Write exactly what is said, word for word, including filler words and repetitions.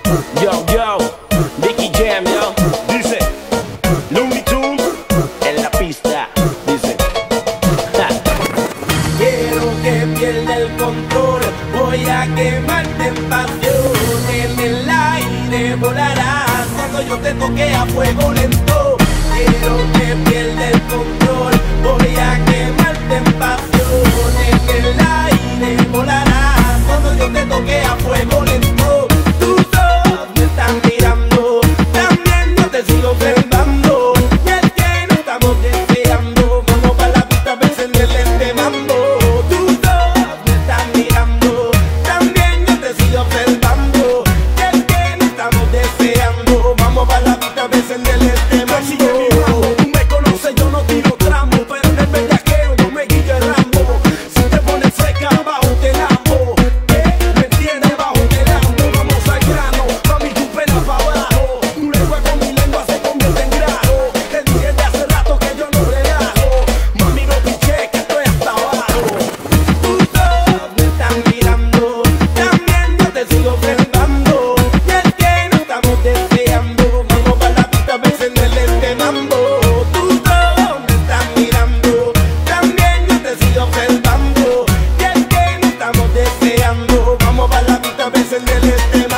Yo, yo, Nicky Jam, yo. Dice, Looney Tunes en la pista. Dice, ja. Quiero que pierda el control, voy a quemarte en pasión. En el aire volarás cuando yo te toque a fuego lento. Quiero que pierda el control, voy a quemarte en pasión. En el aire volarás cuando yo te toque a fuego lento. Tus ojos me están mirando, también yo te sigo observando. Y es que no estamos deseando, vamos para la pista para encenderle este mambo. Tus ojos me están mirando, también yo te sigo observando. Y es que no estamos deseando, vamos para la pista para encenderle este mambo. Tú me conoces, yo no tiro tramo, pero en el bellaqueo yo me guillo el Rambo. Si te pones seca, bajo te lambo. ¿Qué? ¿Me entiendes? Bajo te lambo. Vamos al grano, mami, tu pena pa' abajo. Tu lengua con mi lengua se convierte en grano. Te dije de hace rato que yo no relajo. Mami, no piché, que estoy hasta abajo. Tus ojos me están mirando, también yo te sigo observando. Y es que no estamos deseando, vamos para la pista para encenderle este mambo. Tus ojos me están mirando, también yo te sigo observando. Y es que no estamos deseando, vamos para la pista para encenderle este